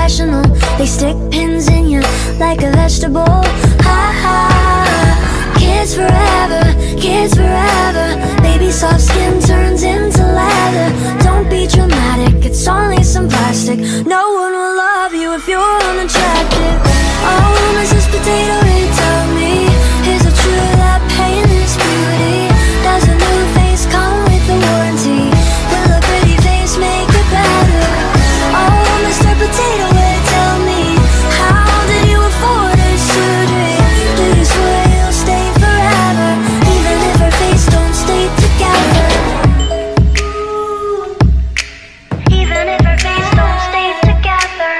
professional. They stick pins in you like a vegetable. Ha ha. Kids forever, kids forever. Baby soft skin turns into leather. Don't be dramatic, it's only some plastic. No one will love you if you're unattractive. Oh, Mrs. Potato Head, tell me, is it true that pain is beauty? Does a new face come with a warranty? Will a pretty face make it better? Oh, Mr. Potato Head, tell me, how did you afford this surgery? Do you swear you'll stay forever, even if her face don't stay together? Even if her face don't stay together.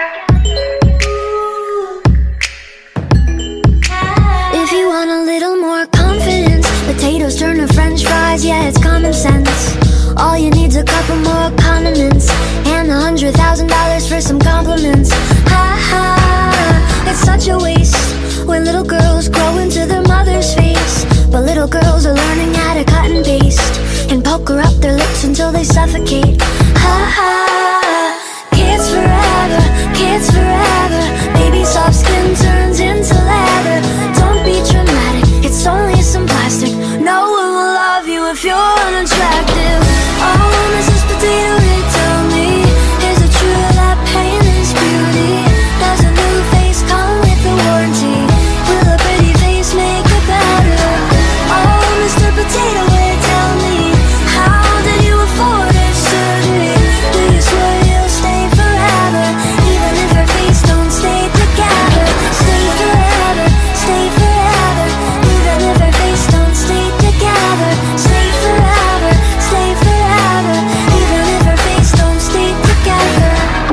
If you want a little more confidence, potatoes turn to french fries, yeah, it's common sense. All you need's a couple more condiments and $100,000 for some compliments. Ha ha, it's such a waste when little girls grow into their mother's face. But little girls are learning how to cut and paste and pucker up their lips until they suffocate. Ha ha, kids forever, kids forever. Baby soft skin turns into leather. Don't be dramatic, it's only some plastic. No one will love you if you're unattractive. Oh, Mrs. Potato Head, tell me, is it true that pain is beauty? Does a new face come with a warranty? Will a pretty face make it better? Oh, Mr. Potato Head, tell me, how did you afford this surgery? Do you swear you'll stay forever, even if her face don't stay together? Stay forever, stay forever, even if her face don't stay together. Stay forever, stay forever, even if her face don't stay together.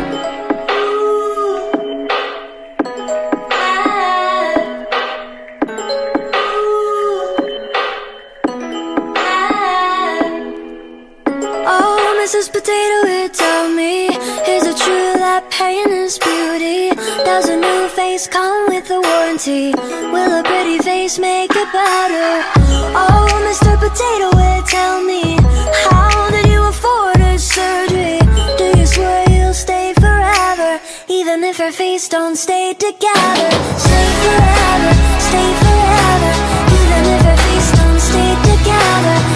Oh, Mrs. Potato Head, tell me, is it true that pain is beauty? Does a new face come with a warranty? Will a pretty face make it better? Oh, Mr. Potato Head, tell me, how did you afford this surgery? Do you swear you'll stay forever, even if her face don't stay together? Stay forever, even if her face don't stay together.